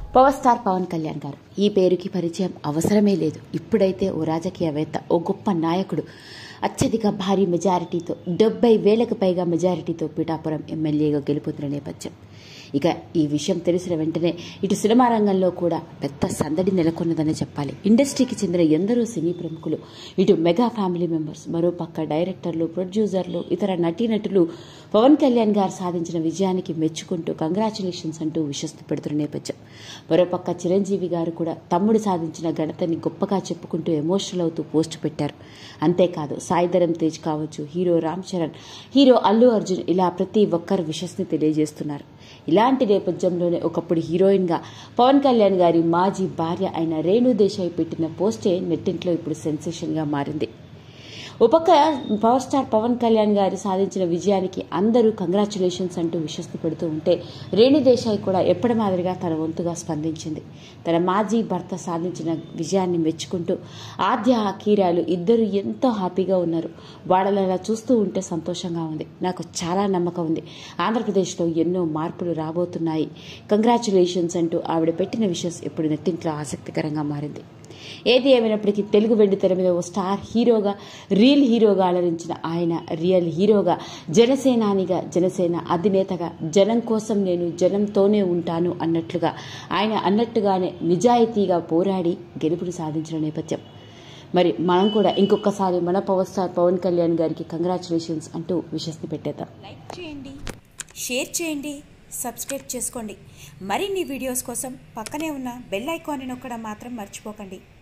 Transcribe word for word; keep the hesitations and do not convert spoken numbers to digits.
Power star Pawan Kalyan గారు ఈ పేరుకి పరిచయం అవసరమే లేదు. ఇప్పుడైతే ఓ రాజకీయవేత్త, ఓ గొప్ప నాయకుడు అత్యధిక భారీ మెజారిటీతో డెబ్బై వేలకు పైగా మెజారిటీతో పిఠాపురం ఎమ్మెల్యేగా గెలుపొందిన నేపథ్యం. ఇక ఈ విషయం తెలిసిన వెంటనే ఇటు సినిమా రంగంలో కూడా పెద్ద సందడి నెలకొన్నదని చెప్పాలి. ఇండస్ట్రీకి చెందిన ఎందరో సినీ ప్రముఖులు, ఇటు మెగా ఫ్యామిలీ మెంబర్స్, మరోపక్క డైరెక్టర్లు, ప్రొడ్యూసర్లు, ఇతర నటీనటులు పవన్ కళ్యాణ్ గారు సాధించిన విజయానికి మెచ్చుకుంటూ కంగ్రాచులేషన్స్ అంటూ విషస్తు పెడుతున్న నేపథ్యం. మరోపక్క చిరంజీవి గారు కూడా తమ్ముడు సాధించిన ఘనతని గొప్పగా చెప్పుకుంటూ ఎమోషనల్ అవుతూ పోస్ట్ పెట్టారు. అంతేకాదు సాయిధరం తేజ్ కావచ్చు, హీరో రామ్ చరణ్, హీరో అల్లు అర్జున్, ఇలా ప్రతి ఒక్కరు విషస్ని తెలియజేస్తున్నారు. ఇలాంటి నేపథ్యంలోనే ఒకప్పుడు హీరోయిన్గా పవన్ కళ్యాణ్ గారి మాజీ భార్య అయిన రేణు దేశాయ్ పెట్టిన పోస్టే నెట్టింట్లో ఇప్పుడు సెన్సేషన్గా మారింది. ఓ పక్క పవర్ స్టార్ పవన్ కళ్యాణ్ గారు సాధించిన విజయానికి అందరూ కంగ్రాచులేషన్స్ అంటూ విషస్తు పెడుతూ ఉంటే, రేణు దేశాయ్ కూడా ఎప్పటి మాదిరిగా తన వంతుగా స్పందించింది. తన మాజీ భర్త సాధించిన విజయాన్ని మెచ్చుకుంటూ ఆద్య కీరాలు ఇద్దరు ఎంతో హ్యాపీగా ఉన్నారు. వాళ్ళలా చూస్తూ ఉంటే సంతోషంగా ఉంది. నాకు చాలా నమ్మకం ఉంది, ఆంధ్రప్రదేశ్లో ఎన్నో మార్పులు రాబోతున్నాయి, కంగ్రాచులేషన్స్ అంటూ ఆవిడ పెట్టిన విషస్ ఇప్పుడు నెట్టింట్లో ఆసక్తికరంగా మారింది. ఏది ఏమైనప్పటికీ తెలుగు వెండితెర మీద ఓ స్టార్ హీరోగా, రియల్ హీరోగా అలరించిన ఆయన రియల్ హీరోగా, జనసేనానిగా, జనసేన అధినేతగా, జనం కోసం నేను జనంతోనే ఉంటాను అన్నట్లుగా ఆయన అన్నట్టుగానే నిజాయితీగా పోరాడి గెలుపుని సాధించిన నేపథ్యం. మరి మనం కూడా ఇంకొకసారి మన పవర్ స్టార్ పవన్ కళ్యాణ్ గారికి కంగ్రాచులేషన్స్ అంటూ విషస్ని పెట్టేద్దాం. లైక్ చేయండి, షేర్ చేయండి, సబ్స్క్రైబ్ చేసుకోండి. మరిన్ని వీడియోస్ కోసం పక్కనే ఉన్న బెల్ ఐకాన్ని నొక్కడం మాత్రం మర్చిపోకండి.